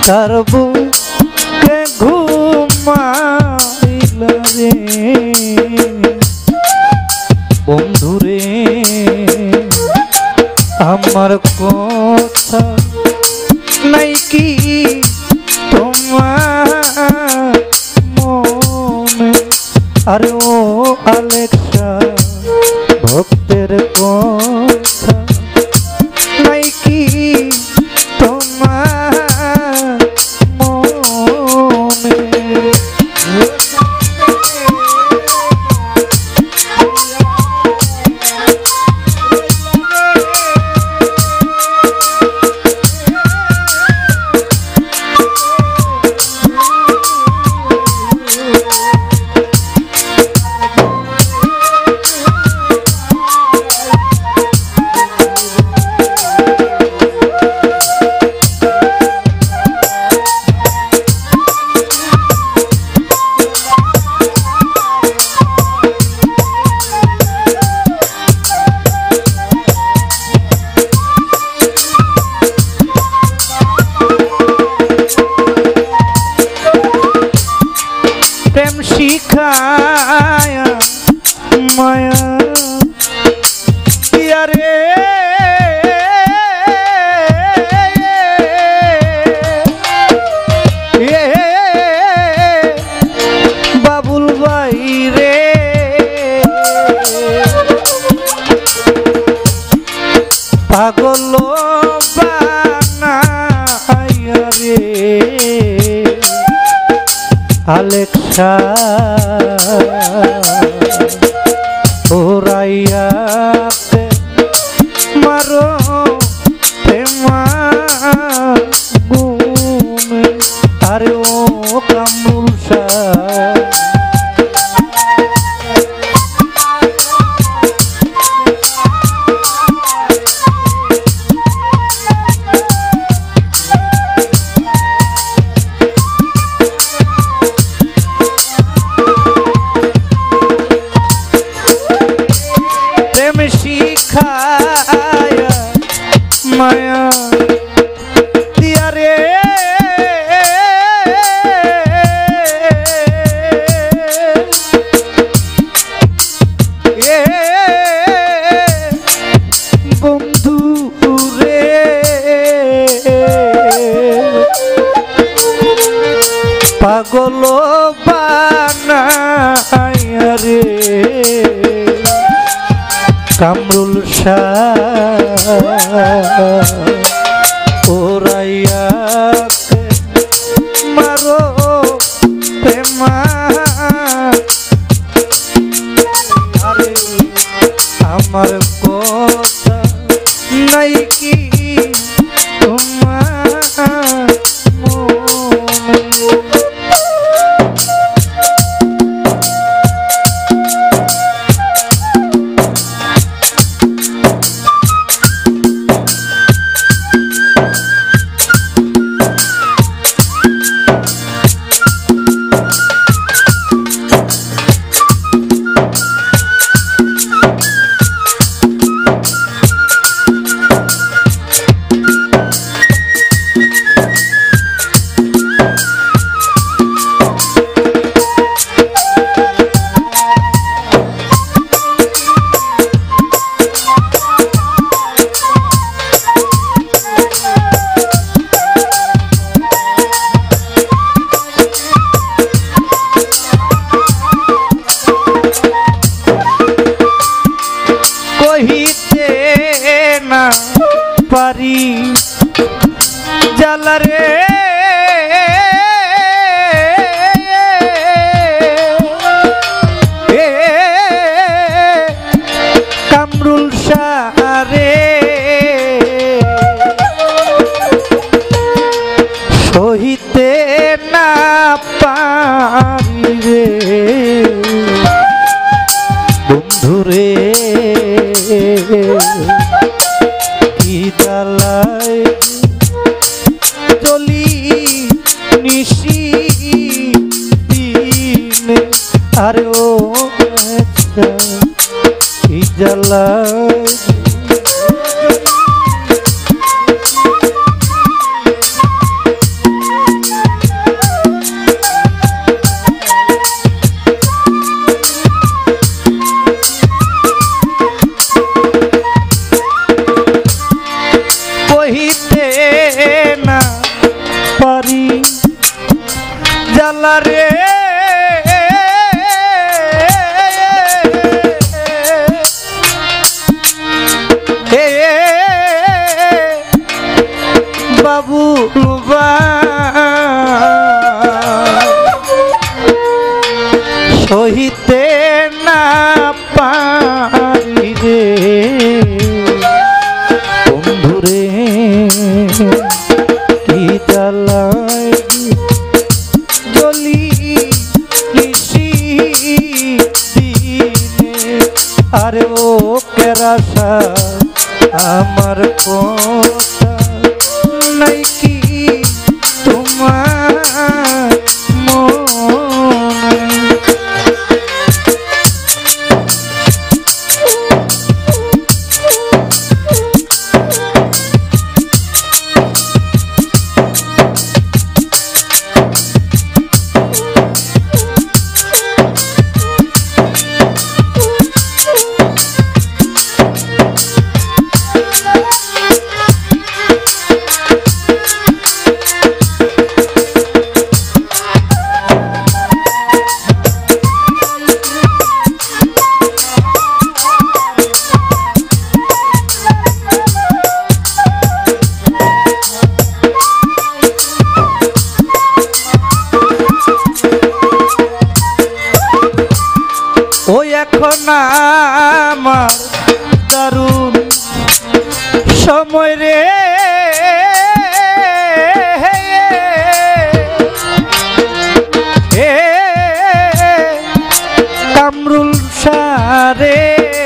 তার বুকে ঘুমাইলা রে বন্ধুরে আমার কথা নাই কি তোমার মনে আরে ও আলেক্সা ভক্তের কথা নাই কি তোমার মনে শিখায়া মায়া দিয়া রে বাবুল ভাই রে পাগল বানাইয়া রে আলেক্সা ওরাইয়াতে মারো প্রেমা গুমে আরে ও কামরুল শাহ শিখায়া মায়া দিয়া রে বন্ধু রে পাগল বানাইয়া রে কামরুল শাহ ওরাইয়াকে মারো প্রেমা আরে আমার কথা নাই কি তোমার পারি জ্বালা রে কামরুল শাহ রে সহিতে না পারি রে বন্ধুরে জ্বালায় চলি নিশি দিনে আরে ও জ্বালায় আশা আমার কথা নাই কি তোমার মনে এখন আমার দারুণ সময় রে কামরুল সারে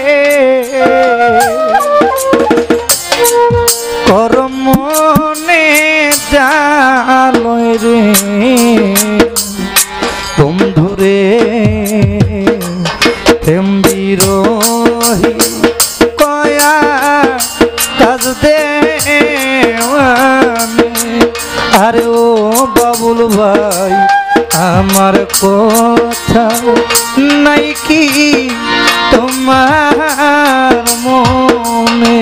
করম মনে জালয় রে বন্ধুরে প্রেম বিরোহী কয়া কাজ দেওয়ানে আরে ও বাবুল ভাই আমার কথা নাই কি তোমার মনে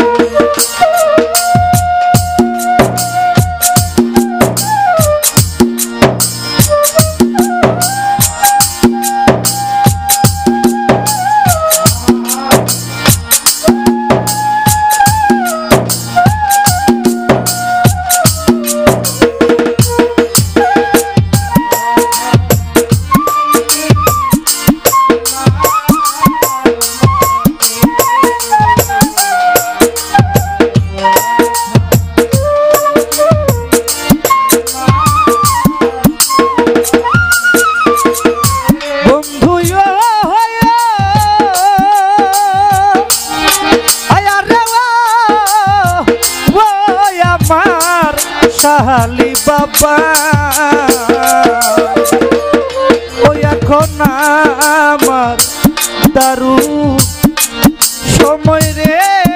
সাহালি বাবা ওই এখন আমার দারুণ সময় রে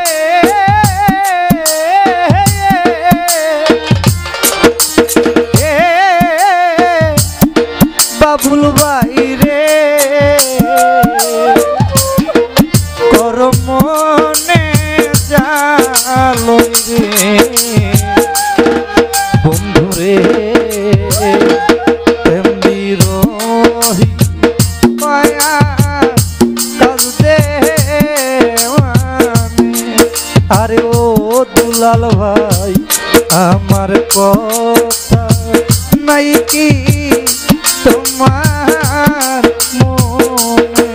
বাবুল ভাই রে করম মনে জালয় রে বন্ধুরে প্রেম বিরোহী মায়া কাজ দেওয়ানে আরে ও দুলাল ভাই আমার কথা নাই কি তোমার মনে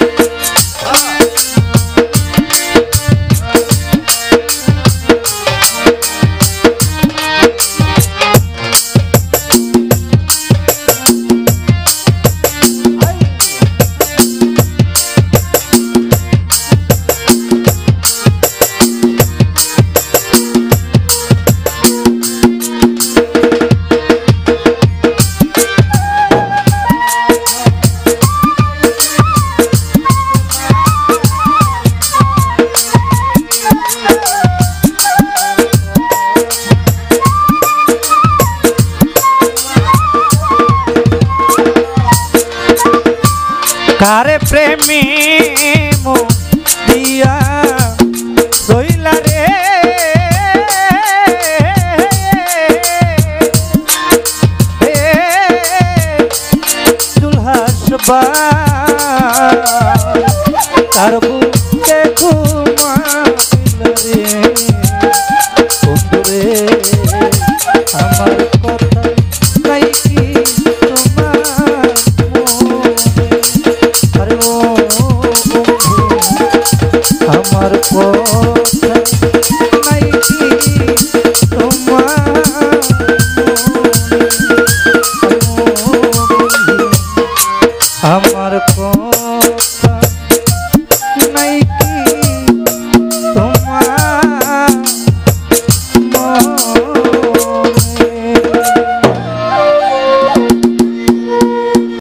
কারে প্রেমী দিয়া রইলা রে দুলহাসবা তার বুকে ঘুমাইল রে বন্ধুরে আমার কথা নাই কি তোমার আমার কথা নাই কি তোমার আমার